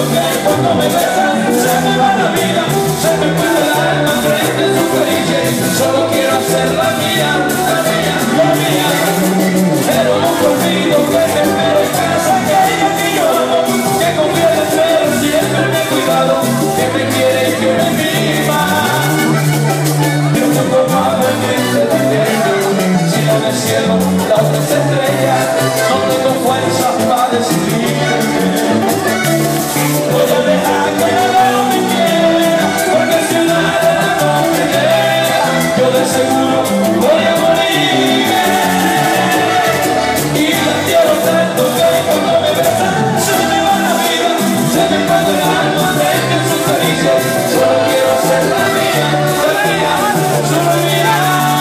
que cuando me besan se me va la vida, se me puede el alma frente a su caricia. Solo quiero hacerla mía, la mía, la mía. Pero no olvido que me espero en casa, aquella que yo amo, que confía en espero, siempre me he cuidado, que me quiere y que me mima. Yo no como agua en este dilema, si no me cielo la otra es estrella, no tengo fuerza para decidirme. Voy a dejar que no me quiera, porque si nada no me llega, yo de seguro voy a morir. Y la quiero tanto que cuando me besan se me va la vida, se me cuando el alma deje su caricia. Solo quiero hacerla mía, solo mía.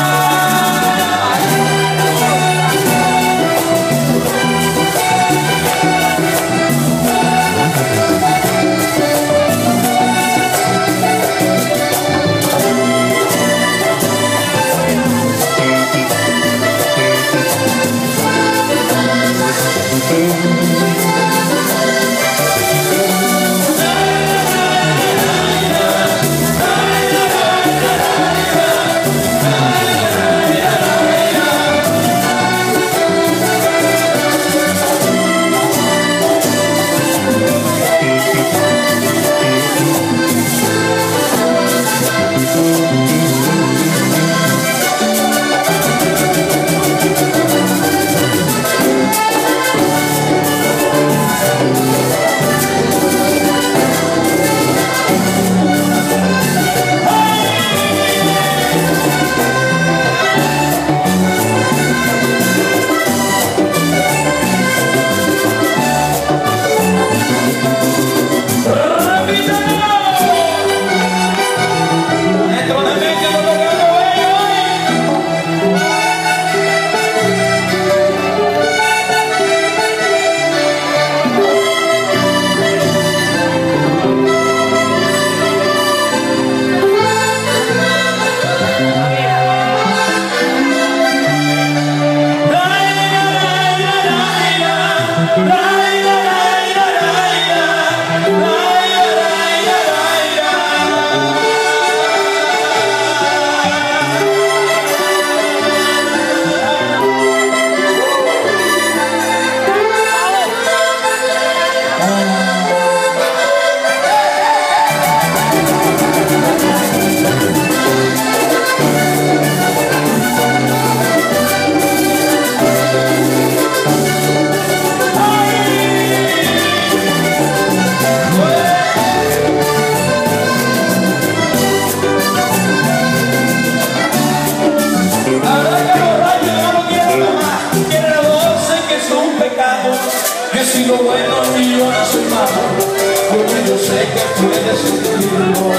He sido bueno y yo no soy malo, porque yo sé que puedes sentirlo.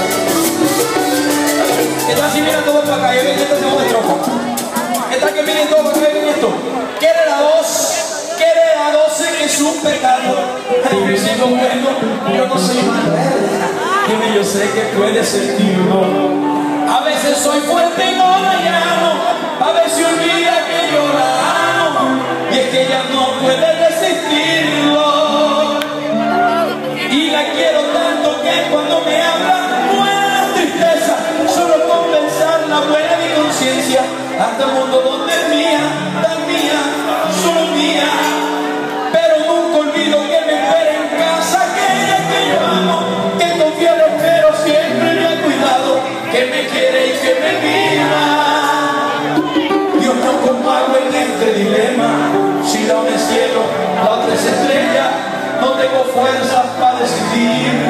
¿Qué tal si vienen todos para acá? Yo viene esta segunda estrofa. ¿Qué tal que vienen todos para acá y vienen esto? Quiere la 12 que es un pecado. Yo he sido bueno, yo no soy malo, porque yo sé que puedes sentirlo. A veces soy fuerte y no la llamo, a ver si olvida que yo la amo, y es que ella no puede resistirlo. Y la quiero tanto que cuando me habla buena tristeza, solo con pensarla buena mi conciencia, hasta el mundo donde es mía, tan mía, solo mía. Pero nunca olvido que me espera en casa aquella que yo amo, que confía en pero siempre me ha cuidado, que me quiere y que me mima. Dios no como hago en este dilema, si la una es cielo, la otra es estrella, no tengo fuerzas para decidir.